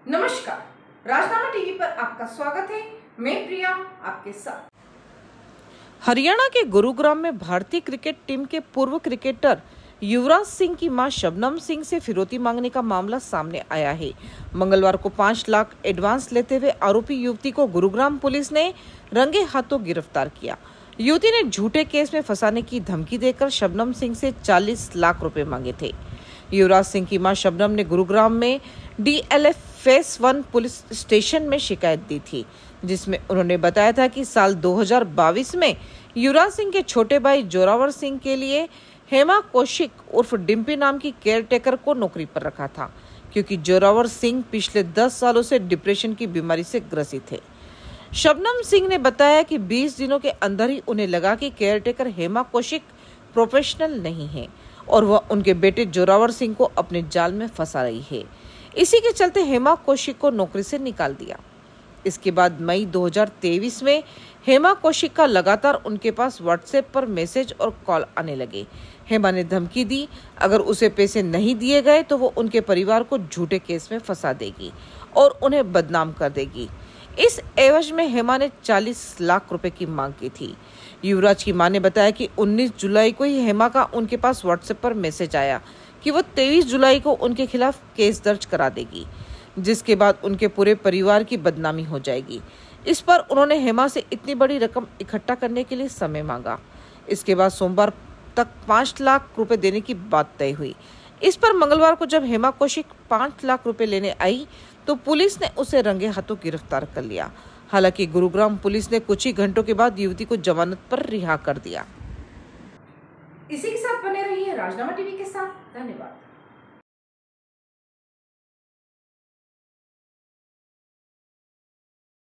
नमस्कार, राजनामा टीवी पर आपका स्वागत है। मैं प्रिया आपके साथ। हरियाणा के गुरुग्राम में भारतीय क्रिकेट टीम के पूर्व क्रिकेटर युवराज सिंह की मां शबनम सिंह से फिरौती मांगने का मामला सामने आया है। मंगलवार को 5 लाख एडवांस लेते हुए आरोपी युवती को गुरुग्राम पुलिस ने रंगे हाथों गिरफ्तार किया। युवती ने झूठे केस में फंसाने की धमकी देकर शबनम सिंह से 40 लाख रुपए मांगे थे। युवराज सिंह की मां शबनम ने गुरुग्राम में DLF फेस 1 पुलिस स्टेशन में शिकायत दी थी, जिसमें उन्होंने बताया था कि साल 2022 में युवराज सिंह के छोटे भाई जोरावर सिंह के लिए हेमा कौशिक उर्फ डिम्पी नाम की केयरटेकर को नौकरी पर रखा था, क्योंकि जोरावर सिंह पिछले 10 सालों से डिप्रेशन की बीमारी से ग्रसित थे। शबनम सिंह ने बताया कि 20 दिनों के अंदर ही उन्हें लगा कि केयरटेकर हेमा कौशिक प्रोफेशनल नहीं है और वह उनके बेटे जोरावर सिंह को अपने जाल में फंसा रही है। इसी के चलते हेमा कौशिक को नौकरी से निकाल दिया। इसके बाद मई 2023 में हेमा कौशिक का लगातार उनके पास व्हाट्सएप पर मैसेज और कॉल आने लगे। हेमा ने धमकी दी, अगर उसे पैसे नहीं दिए गए तो वो उनके परिवार को झूठे केस में फंसा देगी और उन्हें बदनाम कर देगी। इस एवज में हेमा ने 40 लाख रुपए की मांग की थी। युवराज की मां ने बताया कि 19 जुलाई को ही हेमा का उनके पास व्हाट्सएप पर मैसेज आया कि वो 23 जुलाई को उनके खिलाफ केस दर्ज करा देगी, जिसके बाद उनके पूरे परिवार की बदनामी हो जाएगी। इस पर उन्होंने हेमा से इतनी बड़ी रकम इकट्ठा करने के लिए समय मांगा। इसके बाद सोमवार तक 5 लाख रुपए देने की बात तय हुई। इस पर मंगलवार को जब हेमा कौशिक 5 लाख रुपए लेने आई तो पुलिस ने उसे रंगे हाथों गिरफ्तार कर लिया। हालांकि गुरुग्राम पुलिस ने कुछ ही घंटों के बाद युवती को जमानत पर रिहा कर दिया। इसी के साथ बने रहिए राजनामा टीवी के साथ। धन्यवाद।